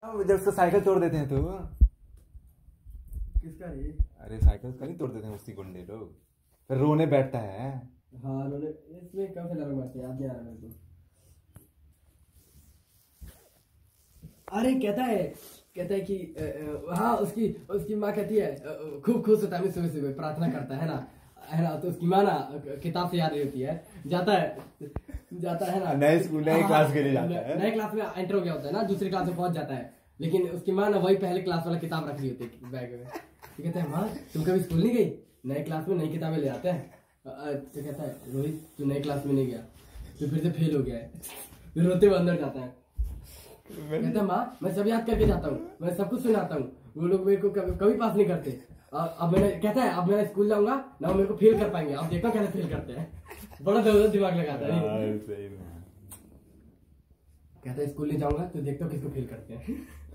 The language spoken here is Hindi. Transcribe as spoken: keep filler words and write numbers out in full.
जब उसका साइकिल तोड़ देते हैं तो किसका ये? अरे साइकिल का नहीं तोड़ देते हैं उसकी गुंडे लोग, फिर रोने बैठता है। हाँ रोने, इसमें कब से डायलॉग मारते हैं, याद नहीं आ रहा मेरे को। अरे कहता है कहता है कि अ, अ, हाँ उसकी उसकी माँ कहती है अ, अ, खूब खुश होता है, सुबह सुबह प्रार्थना करता है ना, है ना, तो उसकी माँ ना किताब से याद नहीं होती है, जाता है जाता है ना नए स्कूल नए क्लास के लिए जाता है, नए क्लास में एंटर हो गया होता है ना, दूसरी क्लास में पहुंच जाता है, लेकिन उसकी माँ ना वही पहले क्लास वाला किताब रख ली होती है बैग में। तो कहता है माँ तुम कभी स्कूल नहीं गई, नए क्लास में नई किताबें ले आते हैं। तो कहता है रोहित तू नए क्लास में नहीं गया, तो फिर से फेल हो गया है। फिर रोते हुए अंदर जाता है, कहता है माँ मैं सब याद करके जाता हूँ, मैं सब कुछ सुनाता हूँ, वो लोग मेरे को कभी पास नहीं करते। अब मैंने कहता है अब मैं स्कूल जाऊंगा ना, वो मेरे को फेल कर पाएंगे, अब देखो कैसे फेल करते हैं। बड़ा जबरदस्त दिमाग लगाता है। कहता है स्कूल नहीं जाऊंगा तो देखता हूँ किसको फेल करते हैं।